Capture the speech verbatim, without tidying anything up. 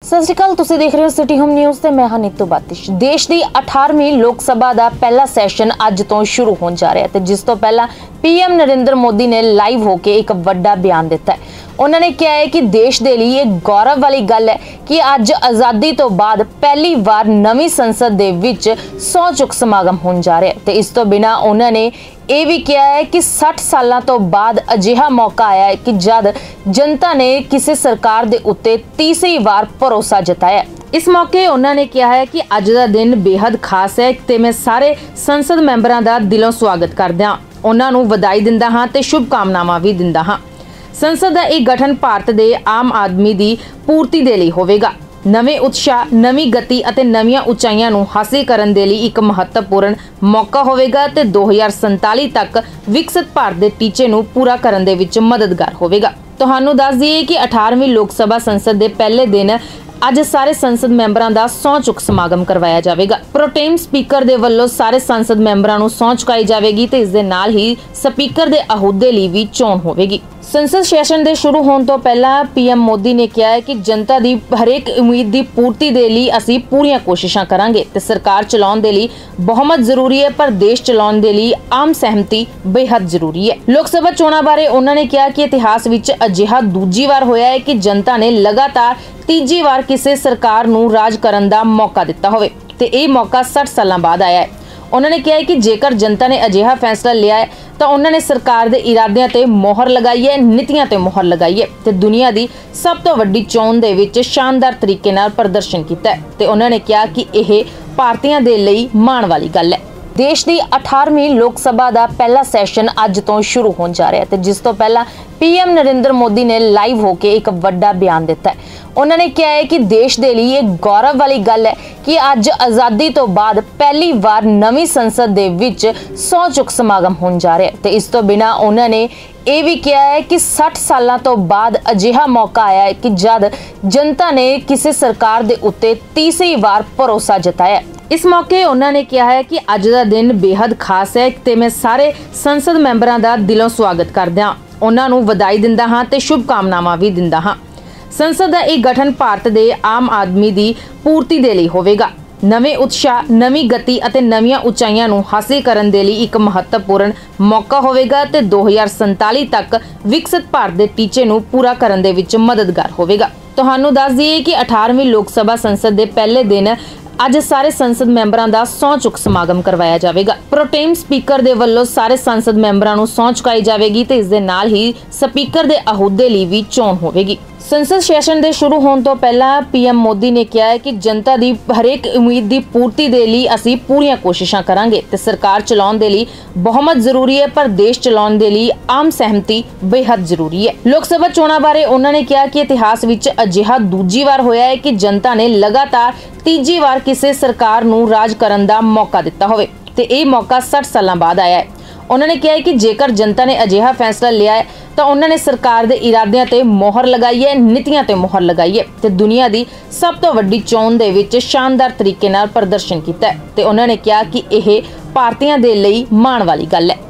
सत श्री अकाल, तुसीं देख रहे हो सिटी होम न्यूज़ ते मैं हां नीतू बातिश। देश की अठारहवीं लोक सभा का पहला सैशन अज तो शुरू होने जा रहा है ते जिस तो पहला पीएम नरेंद्र मोदी ने लाइव होकर एक वड्डा बयान दिता है। उन्होंने कहा है कि देश के लिए एक गौरव वाली गल है कि अज आज़ादी तो बाद पहली बार नवी संसद दे विच सौ चुक समागम होने जा रहा है ते इस तो बिना उन्होंने ये भी कहा है कि साठ सालों तो बाद अजिहा मौका आया है कि जद जनता ने किसी सरकार दे उत्ते तीसरी बार भरोसा जताया। इस मौके उन्होंने कहा है कि अज का दिन बेहद खास है ते मैं सारे संसद मैंबरां दा दिलों स्वागत करदा हां, उन्हां नूं वधाई दिंदा हां ते शुभकामनावां भी दिंदा हां। संसद का यह गठन भारत के आम आदमी की पूर्ति के लिए होवेगा। नवे उत्साह, नवी गति और नवीं उचाइयां नूं हासिल करने के लिए एक महत्वपूर्ण मौका होवेगा ते दो हज़ार संताली तक विकसित भारत के टीचे नूं पूरा करने दे विच मददगार होवेगा। तुहानूं दस दईए कि अठारहवीं लोक सभा संसद के पहले दिन अज सारे संसद मैंबरां दा सौं चुक समागम करवाया जाएगा। प्रोटेम स्पीकर दे वल्लों सारे संसद मैंबरां नूं सौं चुकाई जाएगी ते इस दे नाल ही स्पीकर दे अहुदे लई भी चोण होवेगी। संसद सैशन के शुरू होने तो पहला पीएम मोदी ने कहा है कि जनता की हरेक उम्मीद की पूर्ति के लिए असीं पूरियां कोशिशां करांगे ते सरकार चलाउण दे लई बहुमत जरूरी है पर देश चलाउण दे लई आम सहमति बेहद जरूरी है। लोक सभा चोणां बारे उन्होंने कहा कि इतिहास विच अजिहा दूजी बार होया है कि जनता ने लगातार तीजी बार किसी सरकार नूं राज करन दा मौका दिता होवे ते इह मौका साठ सालां बाद आया है। उन्होंने कहा है कि जेकर जनता ने अजिहा फैसला लिया है तो उन्होंने सरकार के इरादियां ते मोहर लगाई है, नीतियां ते मोहर लगाई है ते दुनिया की सब तो वड्डी चोण दे विच शानदार तरीके नाल प्रदर्शन किया है ते उन्होंने कहा कि यह भारतीयों के लिए माण वाली गल है। देश की अठारहवीं लोक सभा का पहला सैशन अज तो शुरू होने जा रहा है ते जिस तो पहला पीएम नरेंद्र मोदी ने लाइव होकर एक वड्डा बयान दिता है। उन्होंने कहा है कि देश के लिए एक गौरव वाली गल है कि अज आज़ादी तो बाद पहली बार नवी संसद दे विच सौ चुक समागम होने जा रहा है ते इस तो बिना उन्होंने ये भी कहा है कि साठ सालों तो बाद अजिहा मौका आया है कि जद जनता ने किसी सरकार दे उत्ते तीसरी बार भरोसा जताया। इस मौके उन्होंने कहा है कि अज का दिन बेहद खास है ते मैं सारे संसद मैंबरां दा दिलों स्वागत करदा हां, उन्हां नूं वधाई दिंदा हां ते शुभकामनावां भी दिंदा हां। संसद का यह गठन भारत के आम आदमी की पूर्ति के लिए होवेगा। नवे उत्साह, नवी गति और नवीं उचाइयां नूं हासिल करने के लिए एक महत्वपूर्ण मौका होवेगा ते दो हज़ार संताली तक विकसित भारत के टीचे नूं पूरा करने दे विच मददगार होवेगा। तुहानूं दस दईए कि अठारहवीं लोक सभा संसद के पहले दिन अज सारे संसद मैंबरां दा सौं चुक समागम करवाया जाएगा। प्रोटेम स्पीकर दे वल्लों सारे संसद मैंबरां नूं सौं चुकाई जाएगी ते इस दे नाल ही स्पीकर दे अहुदे लई भी चोण होवेगी। संसद सैशन के शुरू होने तो पहला पीएम मोदी ने कहा है कि जनता की हरेक उम्मीद की पूर्ति के लिए असीं पूरियां कोशिशां करांगे ते सरकार चलाउण दे लई बहुमत जरूरी है पर देश चलाउण दे लई आम सहमति बेहद जरूरी है। लोक सभा चोणां बारे उन्होंने कहा कि इतिहास विच अजिहा दूजी बार होया है कि जनता ने लगातार तीजी बार किसी सरकार नूं राज करन दा मौका दिता होवे ते इह मौका साठ सालां बाद आया है। उन्होंने कहा है कि जेकर जनता ने अजिहा फैसला लिया है तो उन्होंने सरकार के इरादियां ते मोहर लगाई है, नीतियां ते मोहर लगाई है ते दुनिया की सब तो वड्डी चोण दे विच शानदार तरीके नाल प्रदर्शन किया है ते उन्होंने कहा कि यह भारतीयों के लिए माण वाली गल है।